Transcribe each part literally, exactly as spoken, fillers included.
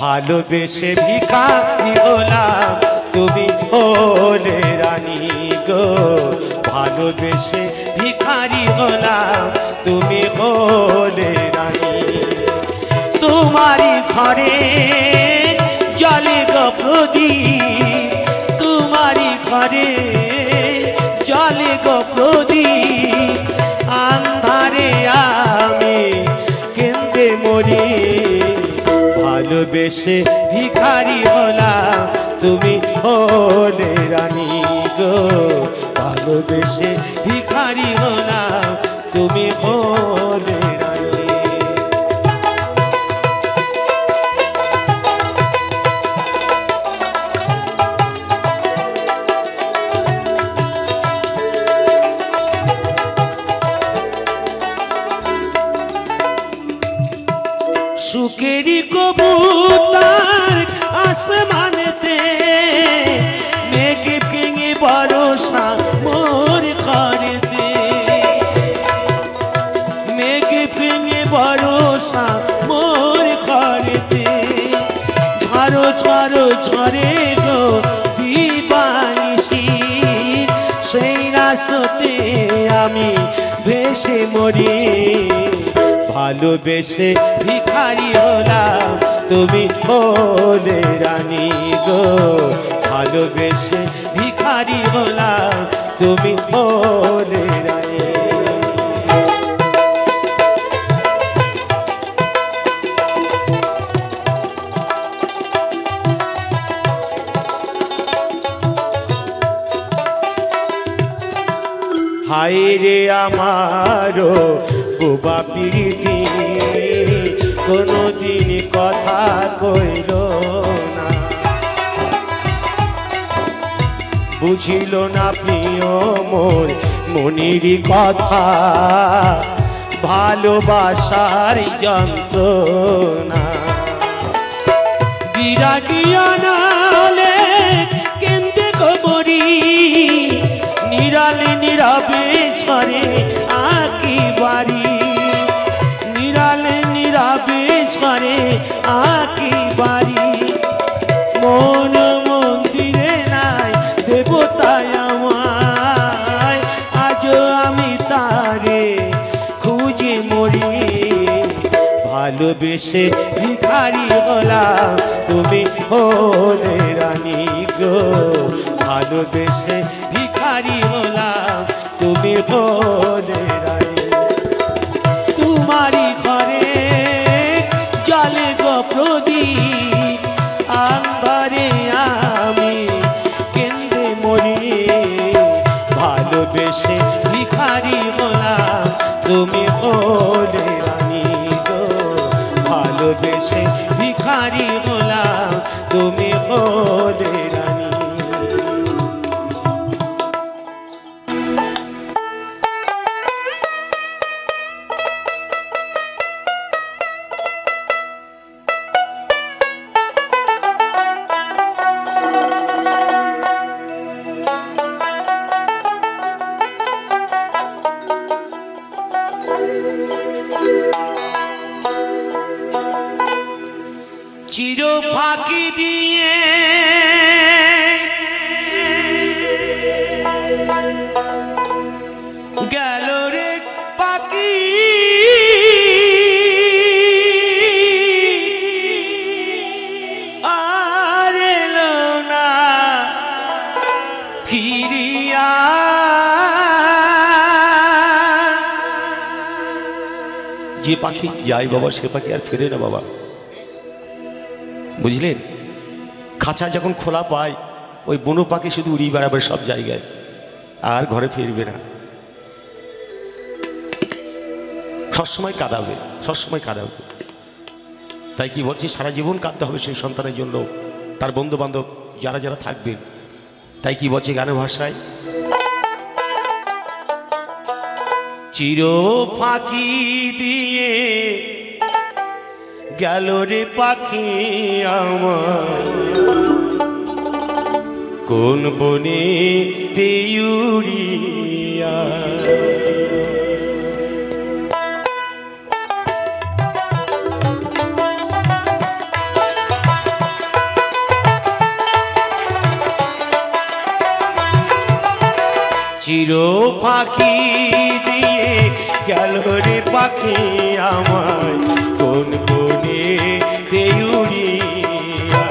ভালোবেসে ভিখারি হলাম তুমি হলে রানী গো ভালোবেসে ভিখারি হলাম তুমি হলে রানী তোমারই ঘরে জলে গো প্রদীপ তোমারই ঘরে জলে গো প্রদীপ আন্ধারে আমি কেঁদে মরি ভালোবেসে ভিখারি হলাম তুমি হলে রানী গো ভালোবেসে ভিখারি হলাম তুমি হলে রানী সুখেরি কবুতর আসমানেতে মেঘ ভেঙে বরষা মোর ঘরেতে মেঘ ভেঙে বরষা মোর ঘরেতে ঝড়ো ঝড়ো ঝরে গো দিবানিশি সেই রাস্তাতে আমি ভেসে মরি ভালোবেসে ভিখারি হলাম তুমি হলে রানী গো ভালোবেসে ভিখারি হলাম তুমি হলে রানী হায় রে আমারো বুবা পিড়িতি কোনদিন কথা কইল না বুঝিল না প্রিয় মোর মনির কথা ভালোবাসার যন্ত্রণা বিরাগিয়া নালে কেন্দে কবরি নিরালে নীরবে ছড়ে আকি বাড়ি নিরালে নীরবে ছড়ে আকি বাড়ি মন মন্দিরে নাই দেবতায় আমায় আজ আমি তারে খুঁজে মরি ভালোবেসে ভিখারি হলাম তুমি হলে রানী গো ভালোবেসে ভিখারি হলাম তুমি হলে রানী তোমারই ঘরে জলে গো প্রদীপ আন্ধারে আমি কেঁদে মরি ভালোবেসে ভিখারি হলাম তুমি হলে রানী গো ভালোবেসে ভিখারি হলাম তুমি হলে রানী চির ফাঁকি দিয়ে গেল রে পাখি আর এলো না ফিরিয়া যে পাখি যায় বাবা সে পাখি আর ফেরে না বাবা বুঝলেন খাঁচা যখন খোলা পায় ওই বনো পাখি শুধু উড়িয়ে বেড়াবে সব জায়গায় আর ঘরে ফিরবে না সবসময় কাঁদাবে সবসময় কাঁদাবে তাই কি বলছি সারা জীবন কাঁদতে হবে সেই সন্তানের জন্য তার বন্ধু বান্ধব যারা যারা থাকবেন তাই কি বলছে গানের ভাষায় চির ফাঁকি দিয়ে গেল রে পাখি আমার কোন বনে তেউড়িয়া চির ফাঁকি দিয়ে গেল রে পাখি আমায় কোন বনে উড়িয়া।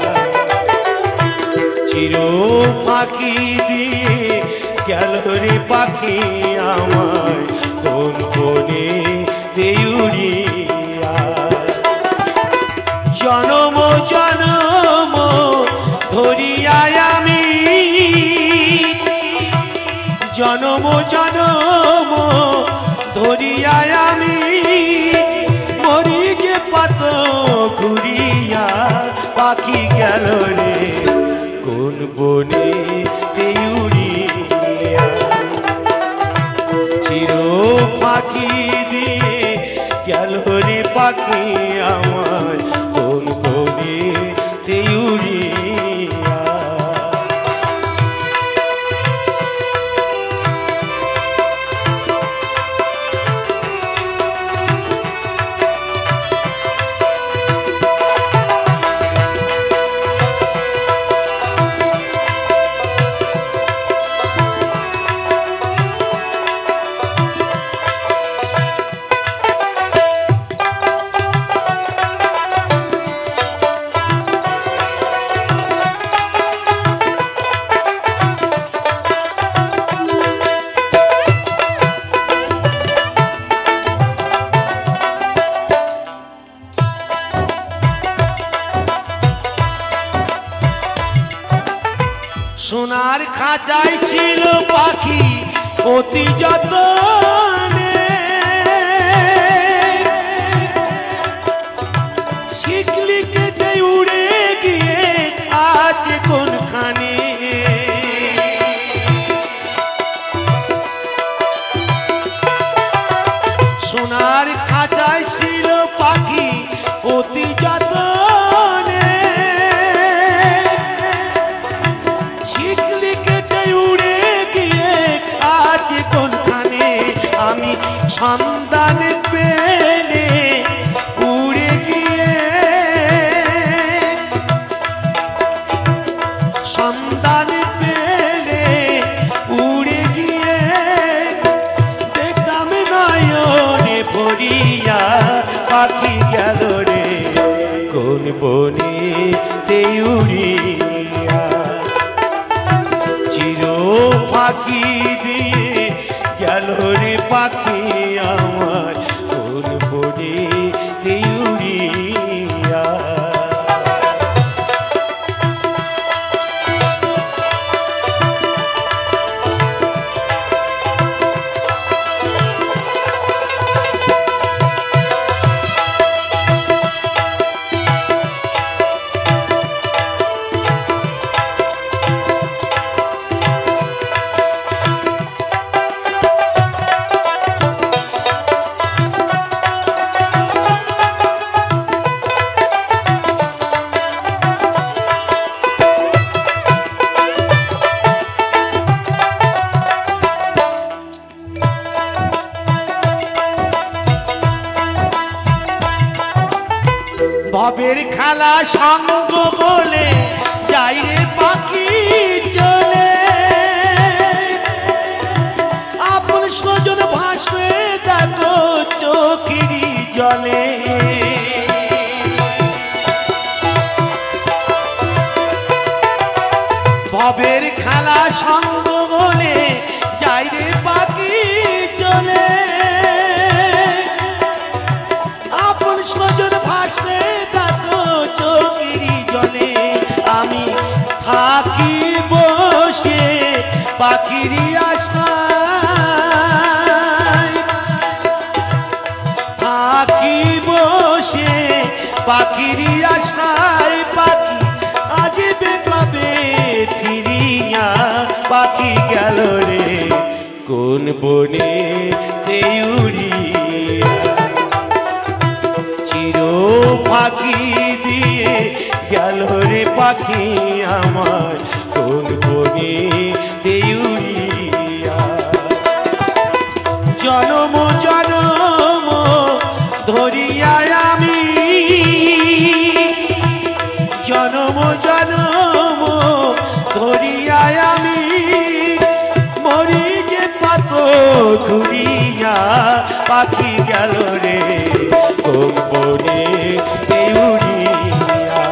চির ফাঁকি দিয়ে গেল রে পাখি আমায় কোন বনে উড়িয়া। জনম জনম ধরিয়া আমি, জনম জনম ধরিয়া আমি মরি যে পাত ঘুরিয়া। পাখি গেল রে কোন বনে উড়িয়া। চির পাখি দিয়ে গেল রে পাখি আমার কোন বনে উড়িয়া। সোনার খাঁচায় ছিল পাখি অতি যতনে, শিকলি কেটে উড়ে গিয়ে আজ কোনখানে। সোনার খাঁচায় ছিল পাখি অতি যতনে, কোনখানে আমি সন্ধান পেলে উড়ে গিয়ে, সন্ধান পেলে উড়ে গিয়ে দেখতাম নয়নে ভরিয়া। পাখি গেল রে কোন বনে উড়িয়া। চির ফাঁকি দিয়ে গেল রে পাখি আমার কোন বনে উড়িয়া। ভবের খেলা সঙ্গ বলে যাই রে পাখি চলে, আপন স্বজন ভাসে দেখো চোখেরই জলে। ভবের খেলা সঙ্গ বলে যাই রে পাখি চলে, আপন স্বজন ভাসে দেখো চোখেরই জলে। আমি থাকি বসে পাখিরই আশায়, থাকি বসে পাখিরই আশায়। পাখি আসবে কবে ফিরিয়া। পাখি গেল রে কোন বনে উড়িয়া। চির ফাঁকি দিয়ে গেল রে পাখি আমার কোন বনে উড়িয়া। জনম জনম ধরিয়া আমি, জনম জনম ধরিয়া আমি মরি যে ধুরিয়া পাখি গেল রে কোন বনে উড়িয়া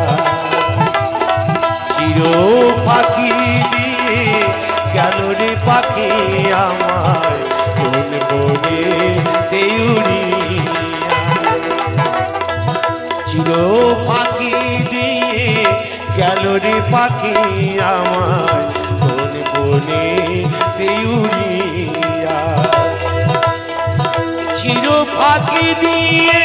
চির পাখি দিয়ে গেল রে পাখি আমার কোন বনে উড়িয়া চির পাখি দিয়ে গেল রে পাখি আমার কোন বনে উড়িয়া চির পাখি দিয়ে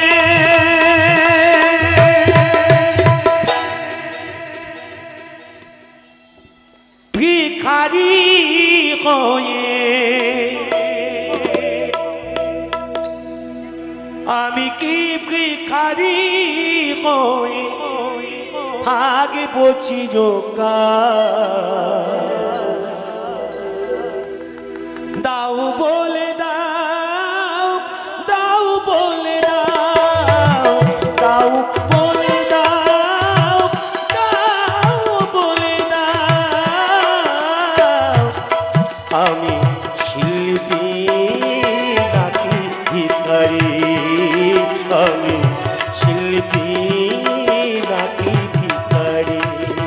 ভিখারি হয়ে আমি কি ভিখারি হয়ে থাকব চিরকাল দাও বলে দাও দাও বলে দাও দাও বলে দাও দাও বলে দাও আমি শিল্পী নাকি ভিখারি আমি শিল্পী নাকি ভিখারি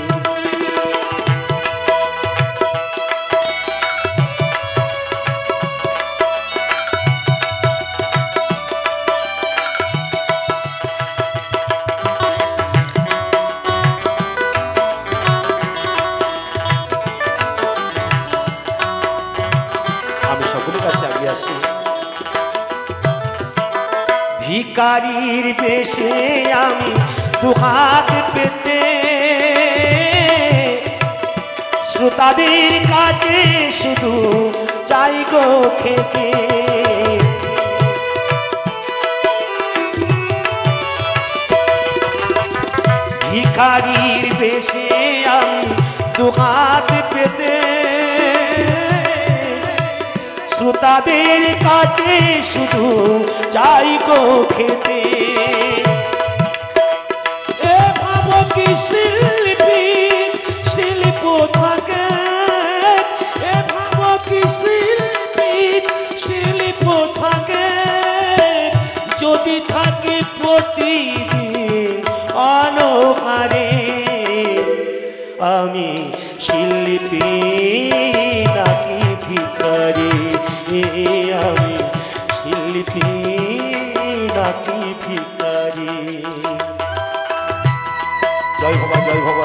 ভিখারির বেশে আমি দুহাত পেতে শ্রোতাদের কাছে শুধু চাই গো খেতে ভিখারির বেশে আমি দুহাত পেতে শ্রোতাদের কাছে শুধু চাই গো খেতে এ ভাবো কি শিল্পী শিল্প থাকে এ ভাবো কি শিল্পী শিল্প থাকে যদি থাকে প্রতিদিন অনহারে আমি শিল্পী নাকি ভিখারি আমি শিল্পী নাকি ভিখারি জয় ভবা জয় ভবা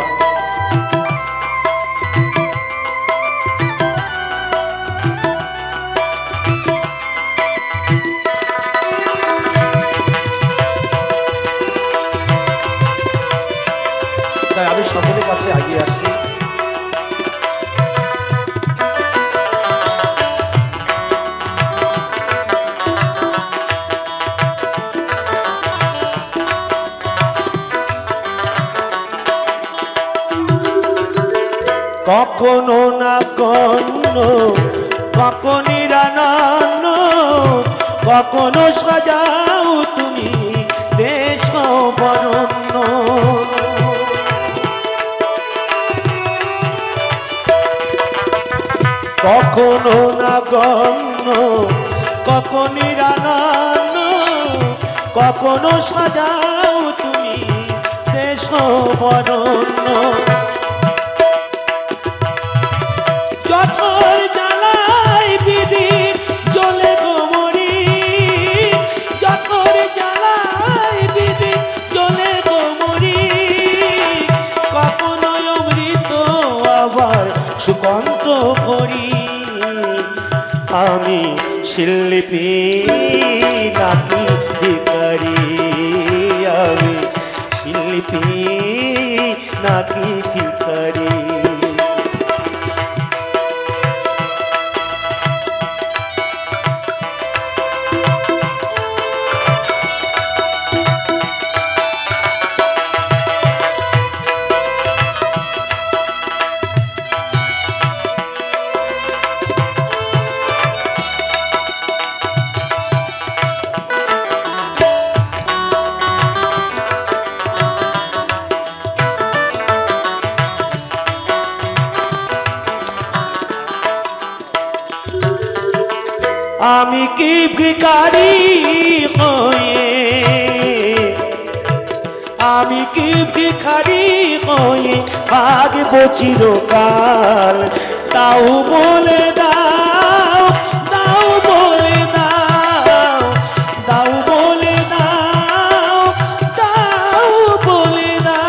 তাই আমি সকলের কাছে এগিয়ে আসছি কখনো না কখনো কখনো রানান্ন কখনো সাজাও তুমি দেশ বরণ্য কখনো না গণ্য কখনো রানান্ন কখনো সাজাও তুমি দেশ বরণ্য যতই জ্বালাই বিধি জ্বলে গোমরি যতই জ্বালাই বিধি জ্বলে গোমরি কখনো অমৃত আবার সুকন্ত ভরি আমি শিল্পী নাকি ভিখারি আমি শিল্পী নাকি ভিখারি আমি কি ভিখারি হয়ে আমি কি ভিখারি হয়ে ভাগবো চিরকাল তাও বলে দাও দাও বলে দাও দাও বলে দাও দাও বলে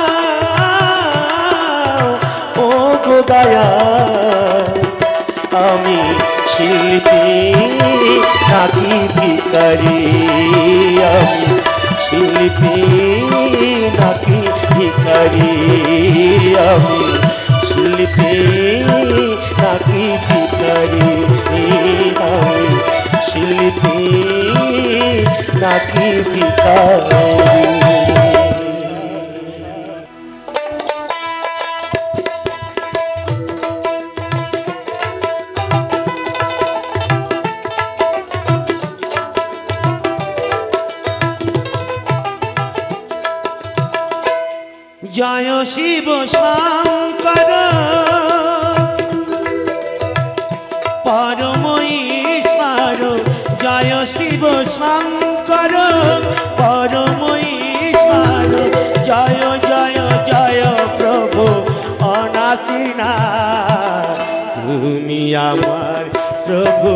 দাও ও গো দয়া আমি শিল্পী নাকি ভিখারি আমি শিল্পী নাকি ভিখারি আমি শিল্পী নাকি ভিখারি আমি শিল্পী নাকি ভিখারি জয় শিব শঙ্কর পরম ঈশ্বর জয় শিব শঙ্কর পরম ঈশ্বর জয় জয় জয় প্রভু অনাথনাথ তুমি আমার প্রভু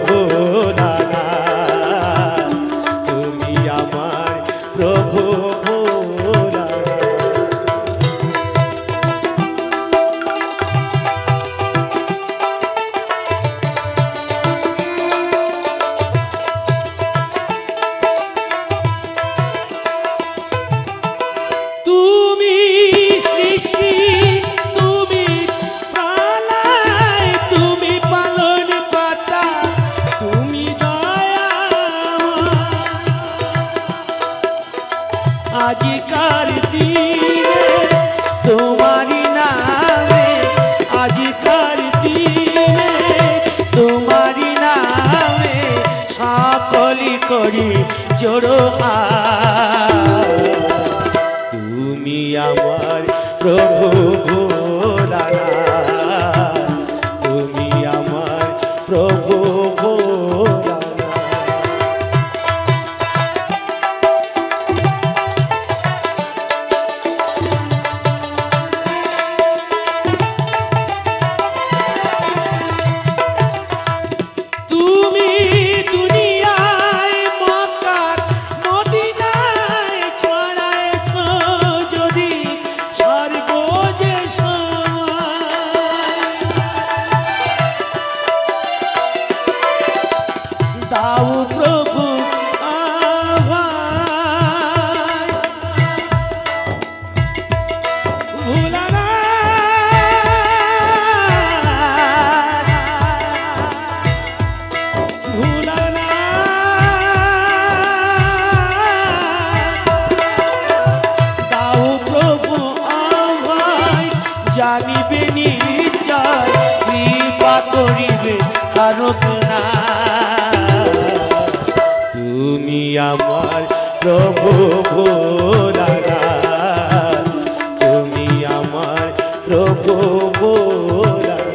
ভোলানাথ তুমি আমার প্রভু আজিকার দিনে তোমারি নামে আজিকার দিনে তোমারি নামে সকলি করি জোড়ো তুমি আমার প্রভু ভোলানাথ তুমি আমার প্রভু জানিবে নিশ্চয় কৃপা করিবে আরোপনা তুমি আমার প্রভু ভোলানাথ তুমি আমার প্রভু ভোলানাথ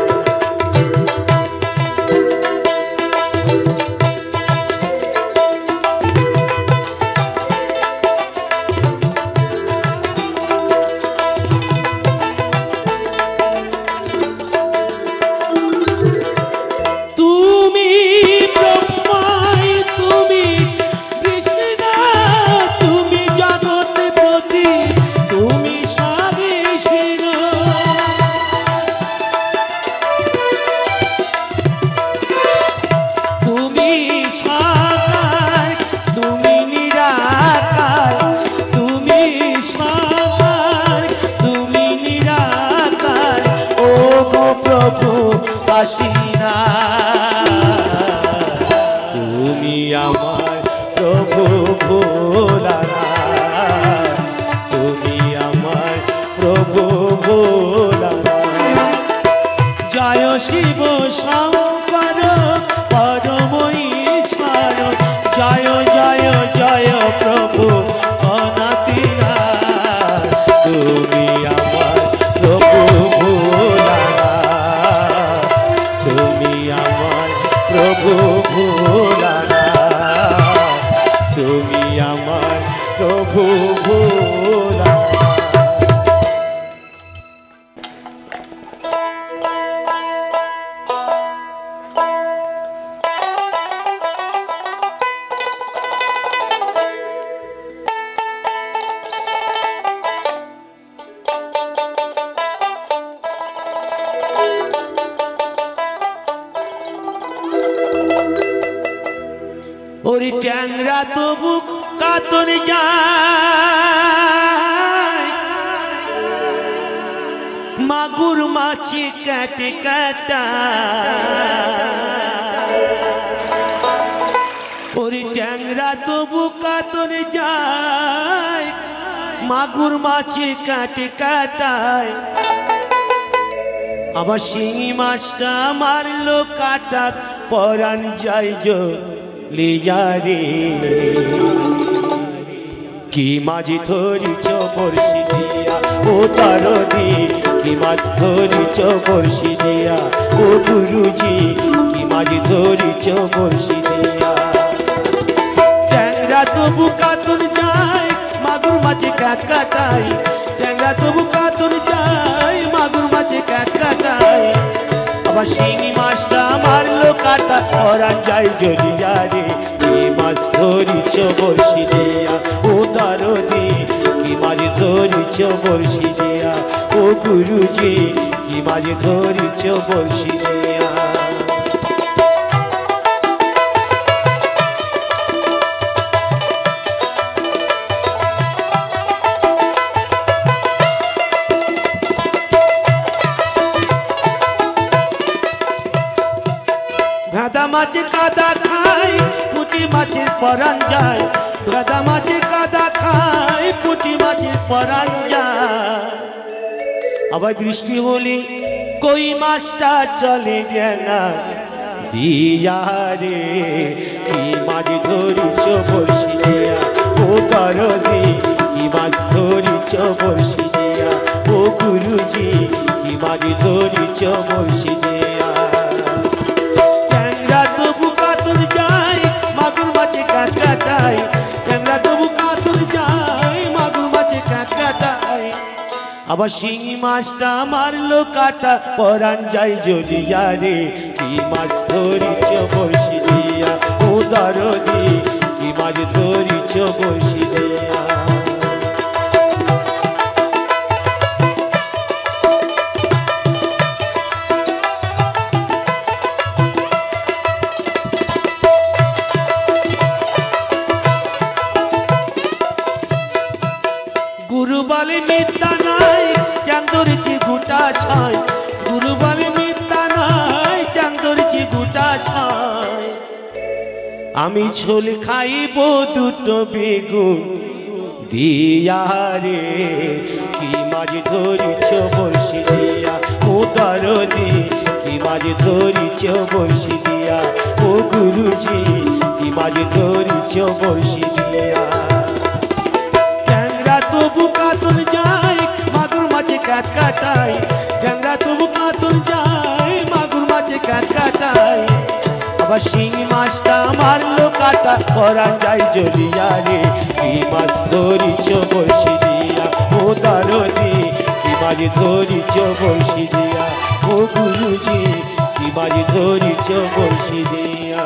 আসিনা তুমি আমার প্রভু ভোলানাথ তুমি আমার প্রভু ভোলানাথ জয় শিব শঙ্কর পরম ঈশ্বর জয় জয় জয় প্রভু অনাথনাথ তুমি আমার প্রভু ভোলানাথ ভোলা। ওরে ট্যাংরা তবু কাতর যায়, মাগুর মাছি কাটে কাটা। ওরে ট্যাংরা তবু কাতর যায়, মাগুর মাছি কাটে কাটায়। আবার শিঙি মাছটা মারলো কাটা, পরাণ যায় লিয়া রে। কি মাঝি ধরিছ বর্ষি দিয়া ও তারদি, কি মাছ ধরিছ বর্ষি দিয়া ও গুরুজি, কি মাঝি ধরিছ বর্ষি দিয়া। ট্যাংরা তবু কাতর যায়, মাগুর মাছে কাট কাটাই। ট্যাংরা তবু কাতর যায়, মাগুর মাছে কাট কাটাই। আবার শিঙি মাছটা মারলো কাটা, পরাণ যায় জ্বলিয়া রে। কি মাছ ধরিছ বর্ষি দিয়া ও দারদি, কি মাছ ধরিছ বর্ষি দিয়া ও গুরুজি, কি মাছ ধরিছ বর্ষি দিয়া। ভেদা মাছে কাদা খায়, পুঁটি মাছের পরাণ যায়। ভেদা মাছে কাদা খায়, পুঁটি মাছের পরাণ যায়। আবার বৃষ্টি হলে কই মাছটা চলে ডেঙা দিয়া রে। কি মাছ ধরিছ বর্ষি দিয়া ও দরদি, কি মাছ ধরিছ বর্ষি দিয়া ও গুরুজি, কি মাছ ধরিছ বর্ষি দিয়া। ট্যাংরা তবু কাতর যায়, মাগুর মাছে কাট কাটাই। ট্যাংরা তবু কাতর যায়, মাগুর মাছে কাট কাটাই। আবার শিঙি মাছটা মারলো কাটা, পরাণ যায় জ্বলিয়া রে। কি মাছ ধরিছ বর্ষি দিয়া ও দরদি, কি মাছ ধরিছ বর্ষি দিয়া। গুরু বলে মিথ্যা নাই, চাঁদ ধরেছি গোটা ছাই। গুরু বলে মিথ্যা নাই, চাঁদ ধরেছি গোটা ছাই। আমি ঝোল খাইব দুটো বেগুন দিয়া রে। কি মাছ ধরিছ বর্ষি দিয়া ও দরদি, কি মাছ ধরিছ বর্ষি দিয়া ও গুরুজি, কি মাছ ধরিছ বর্ষি দিয়া। ট্যাংরা তবু কাতর যায়, মাগুর মাছে কাট কাটাই। ট্যাংরা তবু কাতর যায়, মাগুর মাছে কাট কাটাই। আবার শিঙি মাছটা মারলো কাটা, পরাণ যায় জ্বলিয়া রে। কি মাছ ধরিছ বর্ষি দিয়া ও দরদি, কি মাছ ধরিছ বর্ষি দিয়া ও গুরুজি, কি মাছ ধরিছ বর্ষি দিয়া।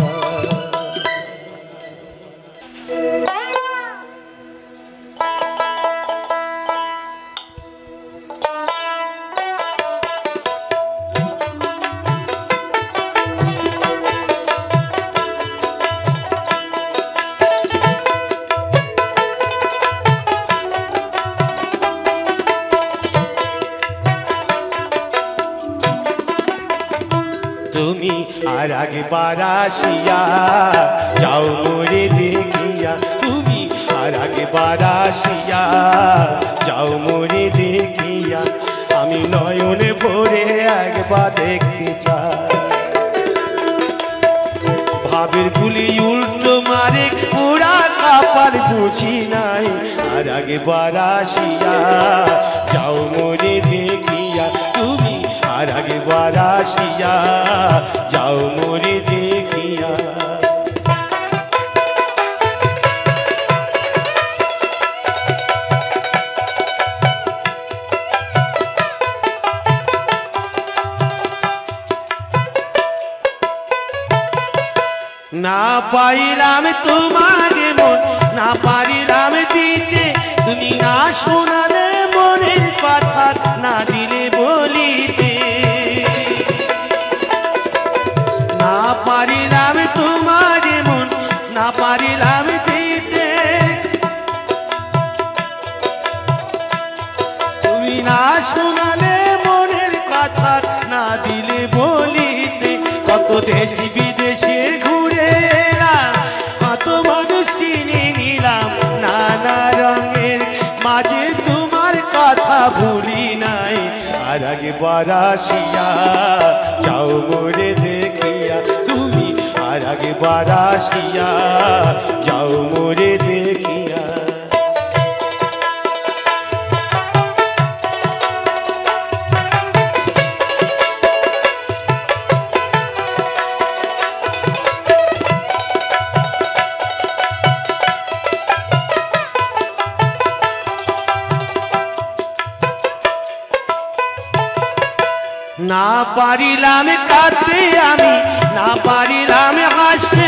তুমি আর একবার আসিয়া যাও মোরে দেখিয়া। তুমি আর একবার আসিয়া যাও মোরে দেখিয়া। আমি নয়নে ভরে একবার দেখতে চাই। ভাবের গুলি উল্টো মারে, পুরা কাপার বুঝি নাই। আর একবার আসিয়া যাও মোরে দেখিয়া। তুমি আর একবার আসিয়া যাও মোরে দেখিয়া। না পাইলাম তোমার মন, না পারিলাম দিতে, তুমি না শোনালে মনের কথা, না দিলে বলিতে। না পারিলাম তোমার মন, না পারিলাম দিতে, তুমি না শোনালে মনের কথা, না দিলে বলিতে। কত দেশ বিদেশে ঘুরে এলাম, কত মানুষ চিনে নিলাম, নানা রঙের মাঝে তোমার কথা ভুলি নাই। আর আগে বারাসিয়া যাও মোরে দেখিয়া, তুমি আর আগে বারাসিয়া যাও মোরে দেখিয়া। না পারিলাম কাঁদতে আমি, না পারিলাম হাসতে,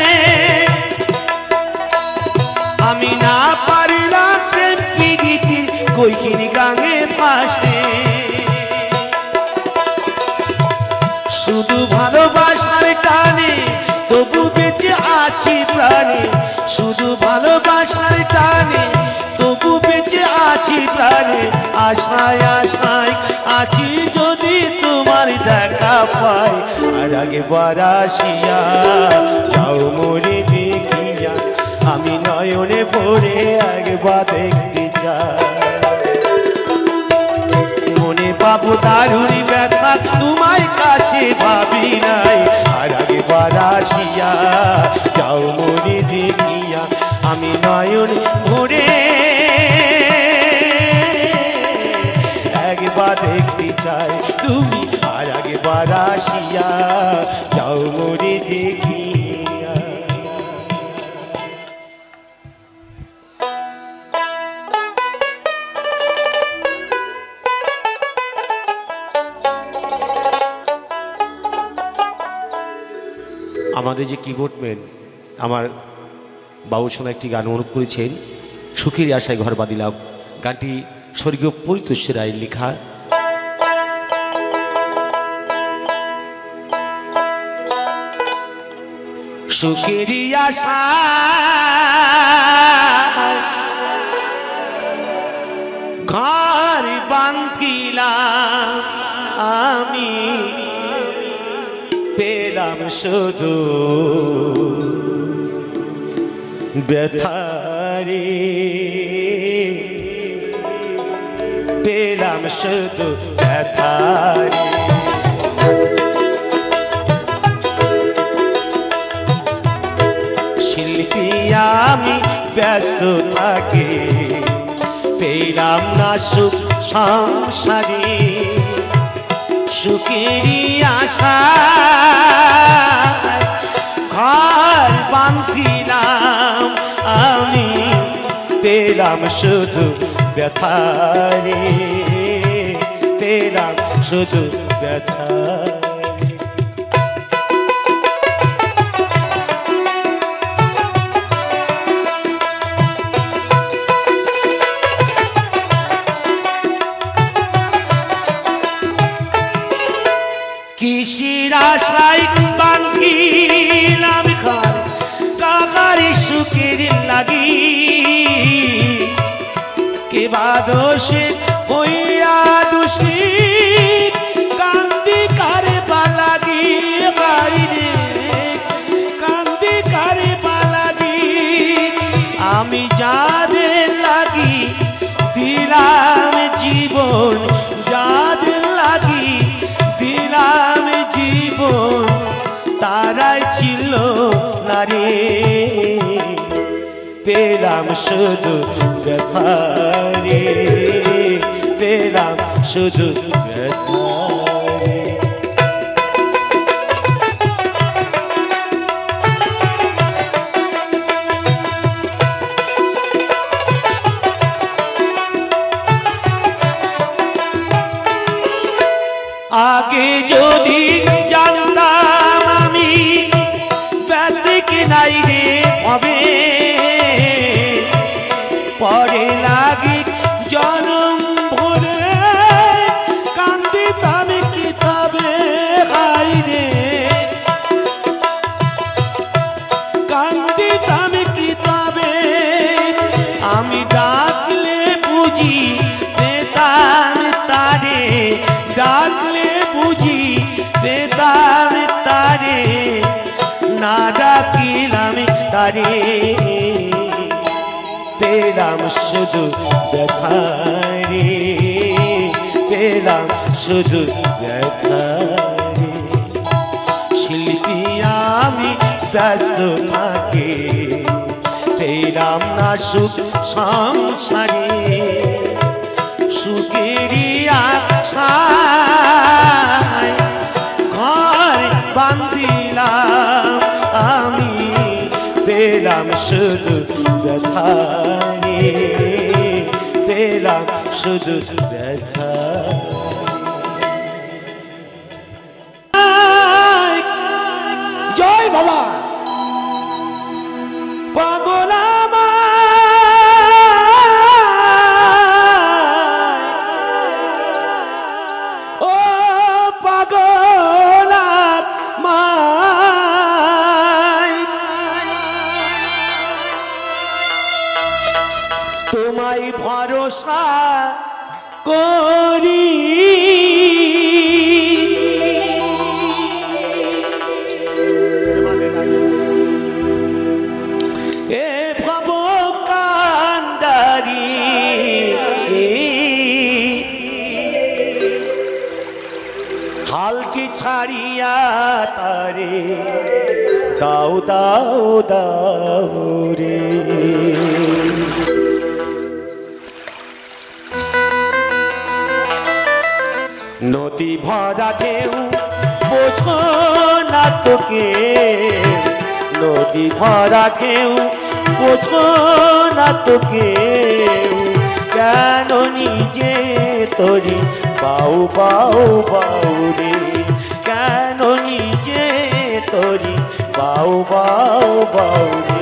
আমি না পারিলাম প্রেম প্রীতির কইখিনি গাঙে ফাঁসতে। শুধু ভালোবাসার টানে তবু বেঁচে আছি প্রাণে, শুধু ভালোবাসার টানে তবু বেঁচে আছি প্রাণে। আশায় আশায় আছি যদি তোমার দেখা পাই। আর আগে বারাসিয়া যাও মোরে দেখিয়া, আমি নয়নে ভরে একবার দেখতে যাই। মনে পাবো দারুণ ব্যথা, তোমায় কাছে ভাবি নাই। আর আগে বারাসিয়া যাও মোরে দেখিয়া, আমি নয়ন ভরে একবার দেখতে চাই। তুমি আর আগে বারাসিয়া যাও মোরে দেখিয়া। আমাদের যে কিবোর্ডম্যান আমার বাবু সোনা একটি গান অনুরোধ করেছেন, সুখের আশায় ঘর বাঁধিলাম। গানটি স্বর্গীয় পরিতোষ রায়ের লেখা। সুখের আশায় ঘর বাঁধিলাম আমি, পেলাম শুধু ব্যথারে, পেলাম শুধু ব্যথারে। শিল্পী আমি ব্যস্ত থাকি, পেলাম না সুখ সংসারে। সুখেরই আশা ঘর বাঁধিলাম আমি, পেলাম শুধু ব্যথারে, পেলাম শুধু ব্যথারে। কিসের আশায় বাঁধিলাম ঘর, কাকার সুখের লাগি। কে বা দোষে হইয়া দোষী, কান্দি কারে পালাগি গাইরে, কান্দি কারে পালাগি। আমি যাদের লাগি দিলাম জীবন, যাদের লাগি দিলাম জীবন, তারাই ছিল না রে। পেলাম শুধু ব্যথারে, পেলাম শুধু ব্যথারে। আগে যদি জানতাম আমি ব্যতিক নাই রে, পেলাম শুধু ব্যথা রে। শিল্পী আমি ব্যস্ত থাকি, পেলাম না সুখ সংসারে। সুখেরই আশায় ঘর বান্ধিলাম আমি, পেলাম শুধু ব্যথা রে, পেলাম শুধু ব্যথা। জয় বাবা। পাগল ও পাগল তোমায় ভরসা করি, এ ভব কান্ডারি হালটি ছাড়িয়া তারে দাও দাও দাও রে। নদী ভরা ঢেউ বোঝো না তোকে, নদী ভরা ঢেউ বোঝো না তোকে, কেন নিজে তোরি বাউ বাউ বাউ রে, কেন নিজে তোরি বাউ বাউ বাউ রে।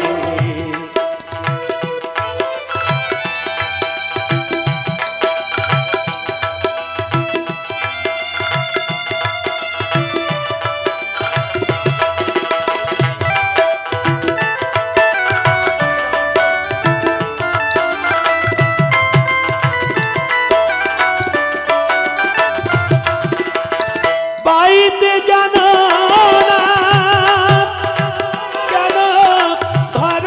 বাইতে জানো না কেন ঘর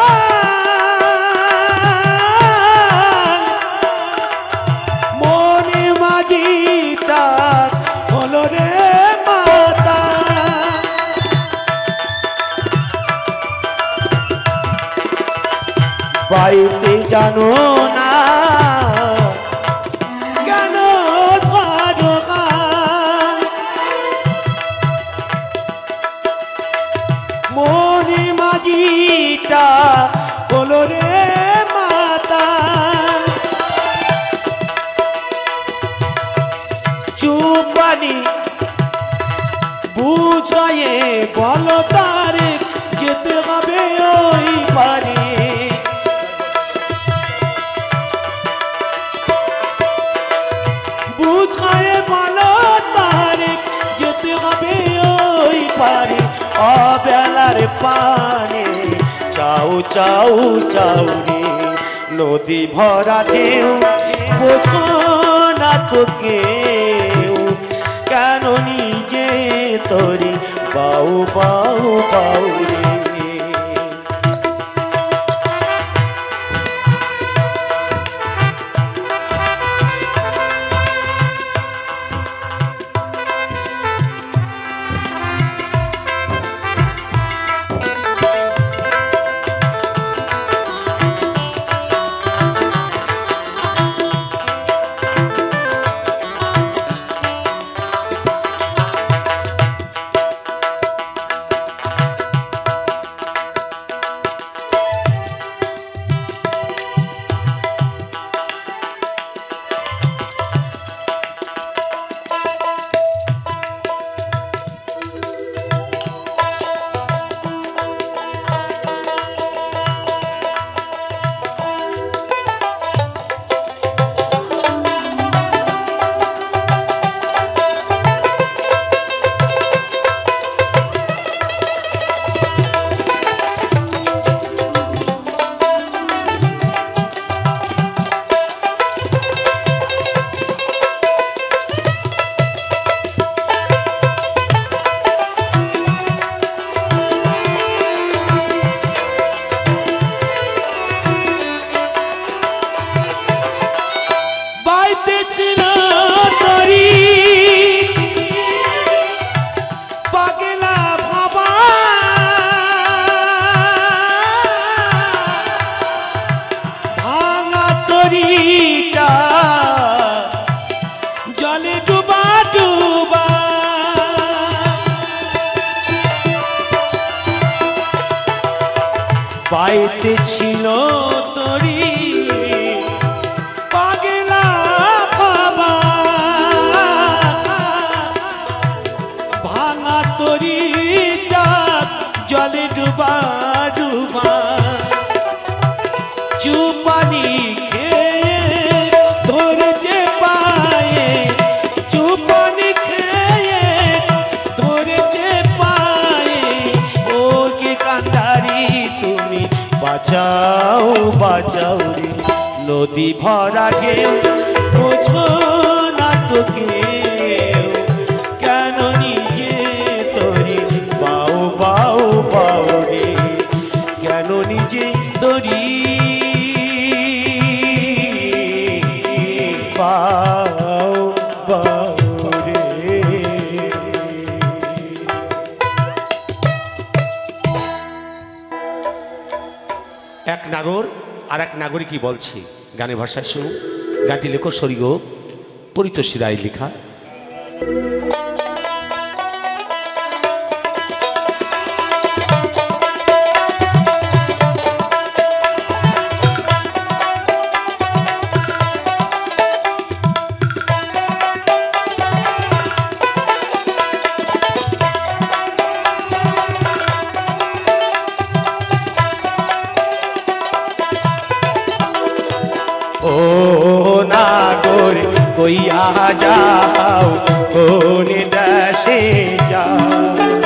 মনে মাঝিটা হলো রে মাতা। বাইতে জানো না কেন ঘর মনে মাঝিটা বলো রে মাতা। চুপানি বুঝায়ে বলো তারে যেতে হবে ওই পারে। বুঝায়ে বলো তারে যেতে হবে ওই পারে। অবেলার পানে চাও চাও চাও রে, নদী ভরা ঢেউ বোঝো না তোকে, কেন নিজে তোরি বাউ বাউ বাউ রে। ডুবা ডুবা চুপানি খেয়ে ধরেছে পায়ে চুপানি খেয়ে ধরেছে পায়ে ও কে কান্ডারি তুমি বাঁচাও বাঁচাও রে নদী ভরা ঢেউ বোঝো না তো কেউ কেন নিজে তরি বাও বাও বাও রে কেন নিজে তরি বাও বাও রে। এক নাগর আর এক নাগরিকই বলছি গানের ভাষায় শুনুন। গানটি লেখক স্বর্গীয় পরিতোষী রায় লেখা। ও নাগর কইয়া যাও কোন দেশে যাও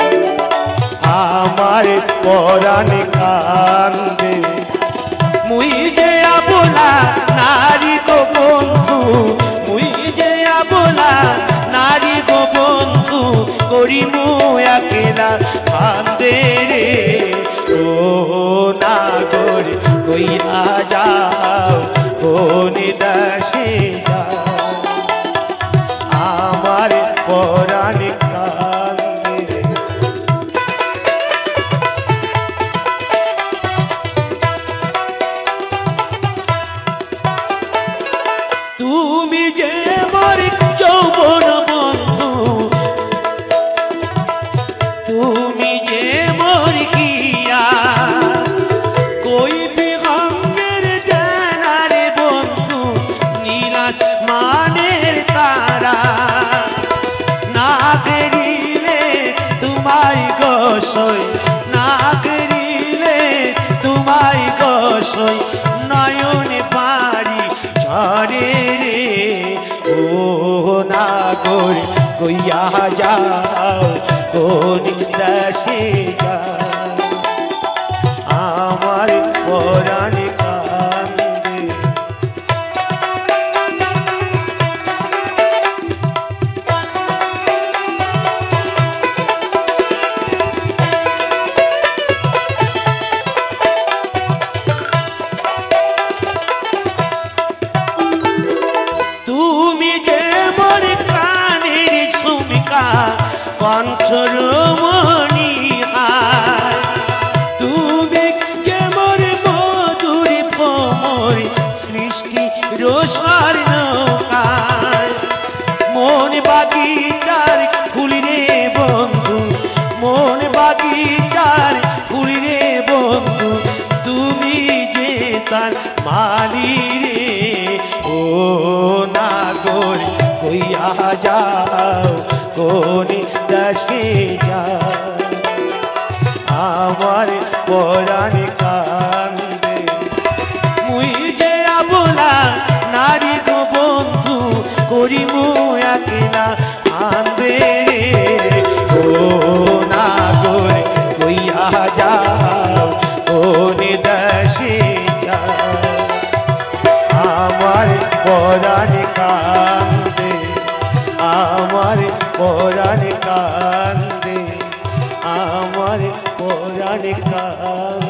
আমার পরাণ কান্দে মুই যে আবলা নারী গো বন্ধু মুই যে আবলা নারী গো বন্ধু করিমু একলা কান্দে রে ও নাগর কইয়া যাও কোন দেশে যাও আমার পরাণ কান্দে। তুমি যে মোর যৌবন বন্ধু তুমি যে মোর হিয়া কই মানের তারা না গেরিলে তোমায় গোসই না গেরিলে তোমায় গোসই নয়ন পারি ঝরে রে ও নাগর কইয়া যাও কোন দেশে যাও আমার পরাণ কণ্ঠরমণি তুমি যে মোর মধুর ভ্রমর সৃষ্টি রোষার নৌকায় মন বাগিচার ফুল রে বন্ধু মন বাগিচার ফুল রে বন্ধু তুমি যে তার মালি রে ও নাগর কইয়া যাও কোন দেশে যাও আমার পরাণ কান্দে মুই যে আবলা নারী গো বন্ধু করিমু একলা কান্দে ও নাগর কইয়া যাও কোন দেশে যাও আমার পরাণ কান্দে আমার পরাণ কান্দে আমার পরাণ কান্দে।